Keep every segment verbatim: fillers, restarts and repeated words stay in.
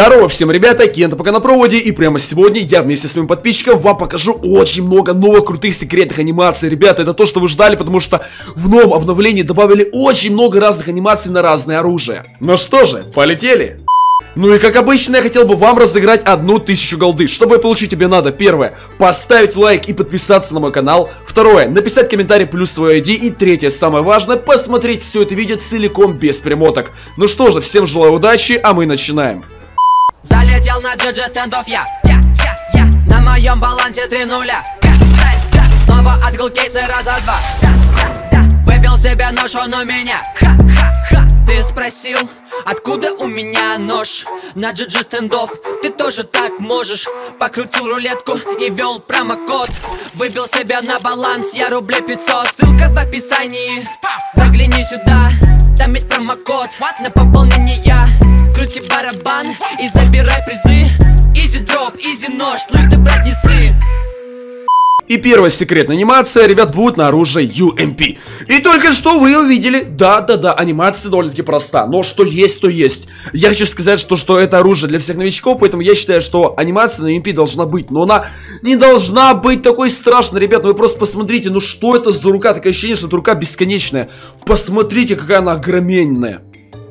Здорово всем, ребята, Кента пока на проводе, и прямо сегодня я вместе с своим подписчиком вам покажу очень много новых крутых секретных анимаций. Ребята, это то, что вы ждали, потому что в новом обновлении добавили очень много разных анимаций на разное оружие. Ну что же, полетели! Ну и как обычно, я хотел бы вам разыграть одну тысячу голды. Чтобы получить, тебе надо, первое, поставить лайк и подписаться на мой канал. Второе, написать комментарий плюс свой ай ди. И третье, самое важное, посмотреть все это видео целиком без перемоток. Ну что же, всем желаю удачи, а мы начинаем. Залетел на джи джи стендов я, я, я, я. На моем балансе три нуля. Я, я, я. Снова открыл кейсы раза два. Да, да, да. Выбил себе нож, он у меня. Ха, ха, ха. Ты спросил, откуда у меня нож? На джи джи стендов ты тоже так можешь. Покрутил рулетку и ввел промокод. Выбил себя на баланс, я рублей пятьсот. Ссылка в описании, загляни сюда. Там есть промокод на пополнение. Крути барабан и забирай призы. Изи дроп, изи нож, слышь ты, брат, не ссы. И первая секретная анимация, ребят, будет на оружие ю эм пи. И только что вы увидели, да-да-да, анимация довольно-таки проста. Но что есть, то есть. Я хочу сказать, что, что это оружие для всех новичков, поэтому я считаю, что анимация на ю эм пи должна быть. Но она не должна быть такой страшной, ребят. Вы просто посмотрите, ну что это за рука? Такое ощущение, что эта рука бесконечная. Посмотрите, какая она огроменная.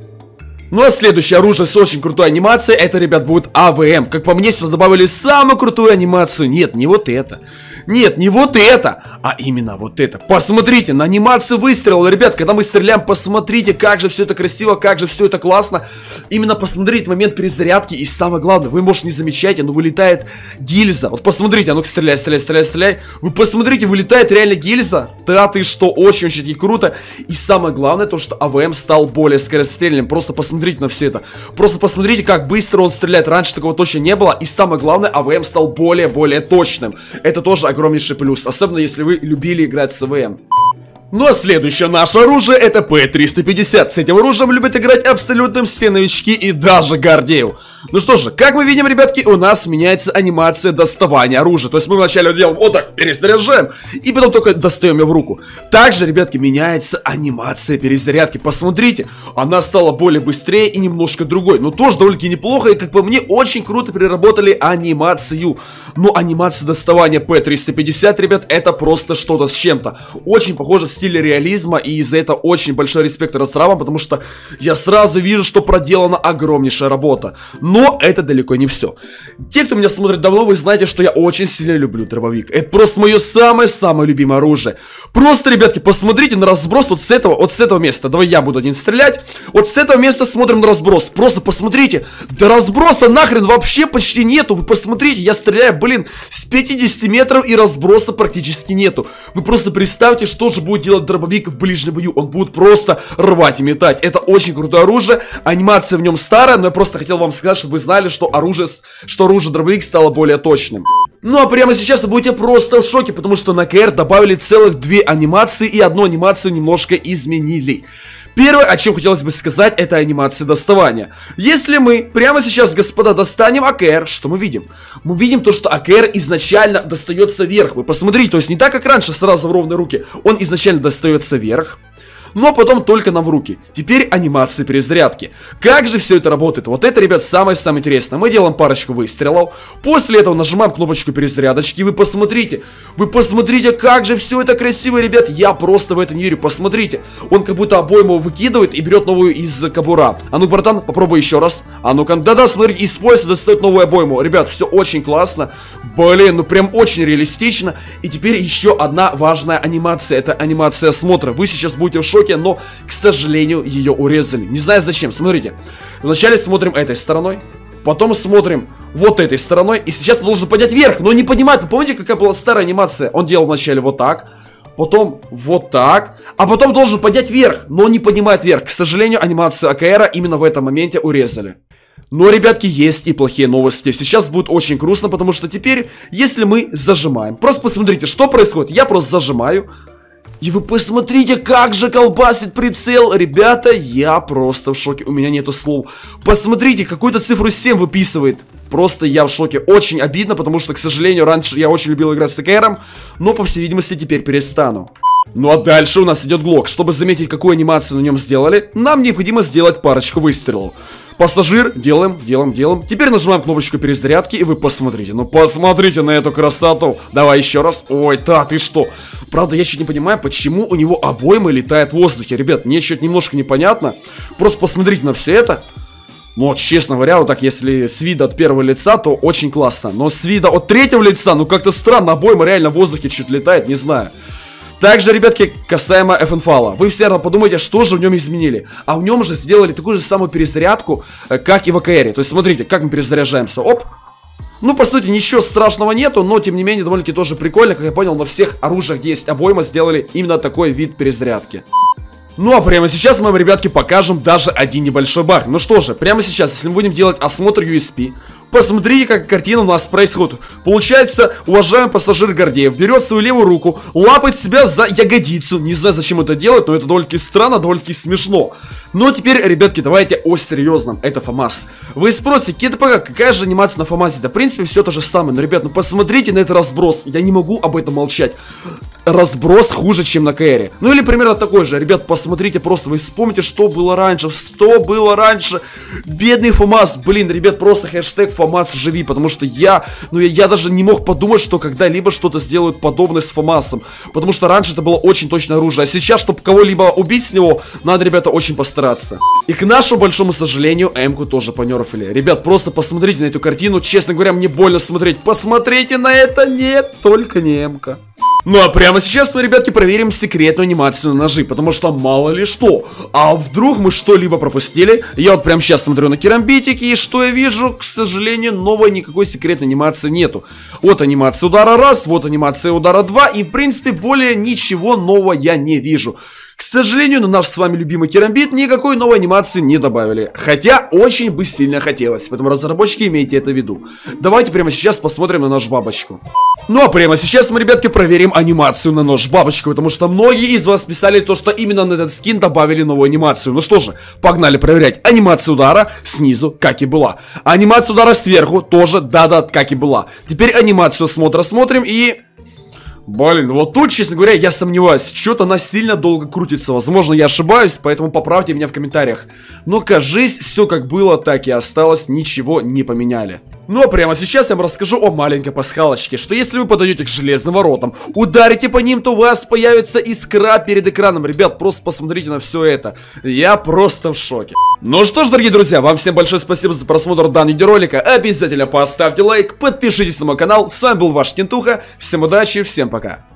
Ну а следующее оружие с очень крутой анимацией, это, ребят, будет а вэ эм. Как по мне, сюда добавили самую крутую анимацию. Нет, не вот это. Нет, не вот это, а именно вот это. Посмотрите, на анимацию выстрела, ребят, когда мы стреляем, посмотрите, как же все это красиво, как же все это классно. Именно посмотрите момент перезарядки. И самое главное, вы, может, не замечаете, но вылетает гильза. Вот посмотрите, а ну-ка, стреляй, стреляй, стреляй, стреляй. Вы посмотрите, вылетает реально гильза. Да ты что, очень-очень круто. И самое главное, то, что а вэ эм стал более скорострельным. Просто посмотрите на все это. Просто посмотрите, как быстро он стреляет. Раньше такого точно не было. И самое главное, а вэ эм стал более-более точным. Это тоже огромнейший плюс, особенно если вы любили играть с а вэ эм. Ну а следующее наше оружие это пэ триста пятьдесят. С этим оружием любят играть абсолютно все новички и даже Гордеев. Ну что же, как мы видим, ребятки, у нас меняется анимация доставания оружия. То есть мы вначале делаем вот так, перезаряжаем, и потом только достаем ее в руку. Также, ребятки, меняется анимация перезарядки. Посмотрите, она стала более быстрее и немножко другой. Но тоже довольно-таки неплохо, и как по мне, очень круто переработали анимацию. Но анимация доставания пэ триста пятьдесят, ребят, это просто что-то с чем-то. Очень похоже в стиле реализма, и из-за этого очень большой респект разработчикам, потому что я сразу вижу, что проделана огромнейшая работа. Но это далеко не все. Те, кто меня смотрит давно, вы знаете, что я очень сильно люблю дробовик. Это просто мое самое-самое любимое оружие. Просто, ребятки, посмотрите на разброс вот с этого, вот с этого места. Давай я буду один стрелять. Вот с этого места смотрим на разброс. Просто посмотрите. Да разброса нахрен вообще почти нету. Вы посмотрите, я стреляю, блин, с пятидесяти метров, и разброса практически нету. Вы просто представьте, что же будет делать дробовик в ближнем бою. Он будет просто рвать и метать. Это очень крутое оружие. Анимация в нем старая, но я просто хотел вам сказать, чтобы вы знали, что оружие, что оружие дробовик стало более точным. Ну а прямо сейчас вы будете просто в шоке, потому что на ка эр добавили целых две анимации, и одну анимацию немножко изменили. Первое, о чем хотелось бы сказать, это анимация доставания. Если мы прямо сейчас, господа, достанем а ка эр, что мы видим? Мы видим то, что а ка эр изначально достается вверх. Вы посмотрите, то есть не так, как раньше, сразу в ровные руки. Он изначально достается вверх, но потом только нам в руки. Теперь анимация перезарядки. Как же все это работает? Вот это, ребят, самое-самое интересное. Мы делаем парочку выстрелов. После этого нажимаем кнопочку перезарядочки. И вы посмотрите. Вы посмотрите, как же все это красиво, ребят. Я просто в это не верю. Посмотрите. Он как будто обойму выкидывает и берет новую из кобура. А ну, братан, попробуй еще раз. А ну-ка, да-да, смотрите, использует, достает новую обойму. Ребят, все очень классно. Блин, ну прям очень реалистично. И теперь еще одна важная анимация. Это анимация осмотра. Вы сейчас будете в шоке, но, к сожалению, ее урезали. Не знаю зачем. Смотрите. Вначале смотрим этой стороной, потом смотрим вот этой стороной, и сейчас он должен поднять вверх, но не поднимает. Вы помните, какая была старая анимация? Он делал вначале вот так, потом вот так, а потом должен поднять вверх, но не поднимает вверх. К сожалению, анимацию а ка эр именно в этом моменте урезали. Но, ребятки, есть и плохие новости. Сейчас будет очень грустно, потому что теперь, если мы зажимаем, просто посмотрите, что происходит. Я просто зажимаю, и вы посмотрите, как же колбасит прицел. Ребята, я просто в шоке. У меня нету слов. Посмотрите, какую-то цифру семь выписывает. Просто я в шоке. Очень обидно, потому что, к сожалению, раньше я очень любил играть с а ка эр, но, по всей видимости, теперь перестану. Ну а дальше у нас идет глок. Чтобы заметить, какую анимацию на нем сделали, нам необходимо сделать парочку выстрелов. Пассажир, делаем, делаем, делаем. Теперь нажимаем кнопочку перезарядки, и вы посмотрите. Ну, посмотрите на эту красоту. Давай еще раз. Ой, да, ты что? Правда, я чуть не понимаю, почему у него обойма летает в воздухе. Ребят, мне чуть немножко непонятно. Просто посмотрите на все это. Ну, вот, честно говоря, вот так, если с вида от первого лица, то очень классно. Но с вида от третьего лица, ну, как-то странно, обойма реально в воздухе чуть летает, не знаю. Также, ребятки, касаемо эф эн эф, вы все равно подумайте, что же в нем изменили. А в нем же сделали такую же самую перезарядку, как и в эй кей ар. То есть, смотрите, как мы перезаряжаемся. Оп. Ну, по сути, ничего страшного нету, но, тем не менее, довольно-таки тоже прикольно. Как я понял, на всех оружиях, где есть обойма, сделали именно такой вид перезарядки. Ну, а прямо сейчас мы вам, ребятки, покажем даже один небольшой баг. Ну что же, прямо сейчас, если мы будем делать осмотр ю эс пи, посмотрите, как картина у нас происходит. Получается, уважаемый пассажир Гордеев берет свою левую руку, лапает себя за ягодицу. Не знаю, зачем это делать, но это довольно-таки странно, довольно-таки смешно. Но теперь, ребятки, давайте о серьезном. Это ФАМАС. Вы спросите, КТП, какая же анимация на ФАМАСе? Да, в принципе, все то же самое. Но, ребят, ну посмотрите на этот разброс. Я не могу об этом молчать. Разброс хуже, чем на кей ар. Ну или примерно такой же. Ребят, посмотрите просто, вы вспомните, что было раньше. Что было раньше. Бедный ФАМАС. Блин, ребят, просто хэштег ФАМАС живи. Потому что я, ну я, я даже не мог подумать, что когда-либо что-то сделают подобное с ФАМАСом. Потому что раньше это было очень точное оружие. А сейчас, чтобы кого-либо убить с него, надо, ребята, очень постараться. И к нашему большому сожалению, М-ку тоже понерфили. Ребят, просто посмотрите на эту картину. Честно говоря, мне больно смотреть. Посмотрите на это. Нет, только не М-ка. Ну а прямо сейчас мы, ребятки, проверим секретную анимацию на ножи, потому что мало ли что. А вдруг мы что-либо пропустили? Я вот прямо сейчас смотрю на керамбитики, и что я вижу? К сожалению, новой никакой секретной анимации нету. Вот анимация удара раз, вот анимация удара два, и в принципе более ничего нового я не вижу. К сожалению, на наш с вами любимый керамбит никакой новой анимации не добавили. Хотя очень бы сильно хотелось. Поэтому, разработчики, имейте это в виду. Давайте прямо сейчас посмотрим на нож бабочку. Ну а прямо сейчас мы, ребятки, проверим анимацию на нож бабочку. Потому что многие из вас писали то, что именно на этот скин добавили новую анимацию. Ну что же, погнали проверять. Анимация удара снизу, как и была. Анимация удара сверху тоже, да-да, как и была. Теперь анимацию смотра смотрим и... Блин, вот тут, честно говоря, я сомневаюсь. Что-то она сильно долго крутится. Возможно, я ошибаюсь, поэтому поправьте меня в комментариях. Но, кажись, все как было, так и осталось. Ничего не поменяли. Ну а прямо сейчас я вам расскажу о маленькой пасхалочке. Что если вы подойдете к железным воротам, ударите по ним, то у вас появится искра перед экраном. Ребят, просто посмотрите на все это. Я просто в шоке. Ну что ж, дорогие друзья, вам всем большое спасибо за просмотр данного видеоролика. Обязательно поставьте лайк, подпишитесь на мой канал. С вами был ваш Кентуха. Всем удачи, всем пока.